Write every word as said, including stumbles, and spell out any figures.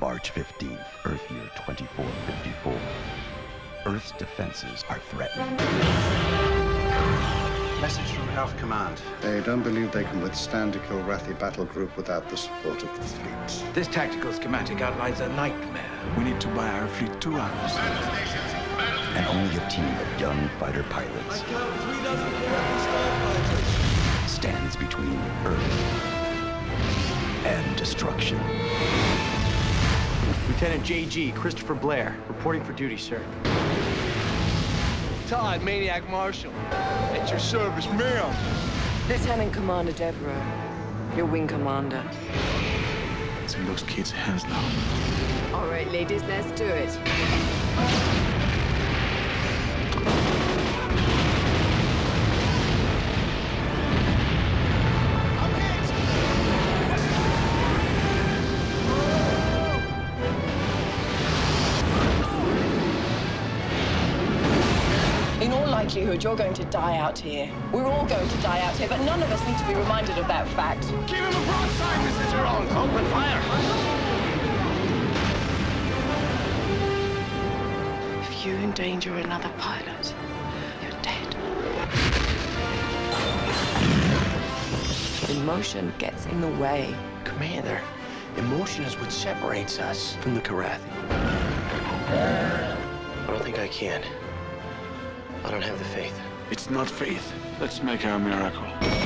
March fifteenth, Earth year twenty-four fifty-four. Earth's defenses are threatened. Message from Alpha Command. They don't believe they can withstand a Kilrathi battle group without the support of the fleet. This tactical schematic outlines a nightmare. We need to buy our fleet two hours. And only a team of young fighter pilots stands between Earth and destruction. Lieutenant J G, Christopher Blair, reporting for duty, sir. Todd, Maniac Marshal. At your service, ma'am. Lieutenant Commander Devereaux, your wing commander. Let's leave those kids' hands now. All right, ladies, let's do it. In all likelihood, you're going to die out here. We're all going to die out here, but none of us need to be reminded of that fact. Give him a broadside, Missus Jerome. Open fire. If you endanger another pilot, you're dead. Emotion gets in the way. Commander, emotion is what separates us from the Kilrathi. I don't think I can. I don't have the faith. It's not faith. Let's make our miracle.